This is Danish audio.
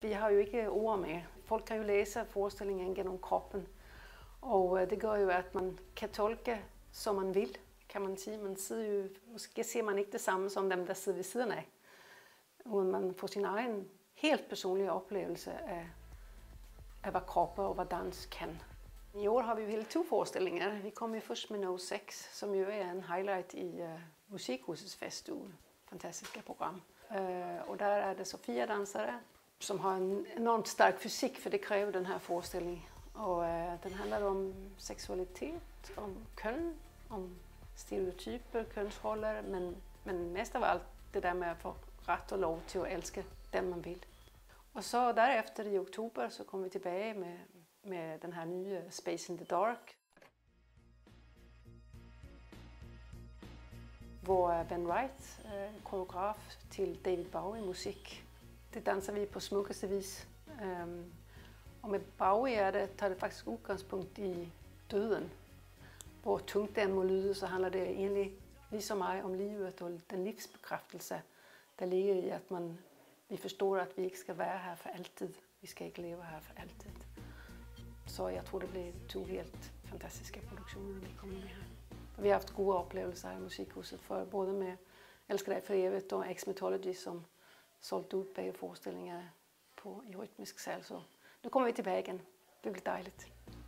Vi har jo ikke ord med. Folk kan jo læse forestillingen gennem kroppen, og det gør jo, at man kan tolke, som man vil, kan man sige. Man sidder jo, måske ser man ikke det samme som dem, der sidder ved siden af. Og man får sin egen helt personlige oplevelse af hvad kroppe og hvad dans kan. I år har vi jo hele 2 forestillinger. Vi kommer jo først med No 6, som jo er en highlight i Musikhusets festuge. Fantastiske program. Og der er det så 4 dansere, som har en enormt stærk fysik, for det kræver den her forestilling. Og den handler om seksualitet, om køn, om stereotyper, kønsroller, men mest af alt det der med at få ret og lov til at elske den man vil. Og så derefter i oktober, så kommer vi tilbage med den her nye Space in the Dark, hvor Ben Wright, koreograf til David Bowie musik. Det danser vi på smukkeste vis. Og med Bowie tager det faktisk udgangspunkt i døden. Hvor tungt den må lyde, så handler det egentlig lige så meget om livet og den livsbekræftelse, der ligger i, at vi forstår, at vi ikke skal være her for altid. Vi skal ikke leve her for altid. Så jeg tror, det bliver 2 helt fantastiske produktioner, vi kommer med her. Og vi har haft gode oplevelser i Musikhuset, for både med Elsker dig for evigt og X-Mythology, som solgte ud begge forestillinger i rytmisk sal. Så nu kommer vi tilbage igen. Det bliver dejligt.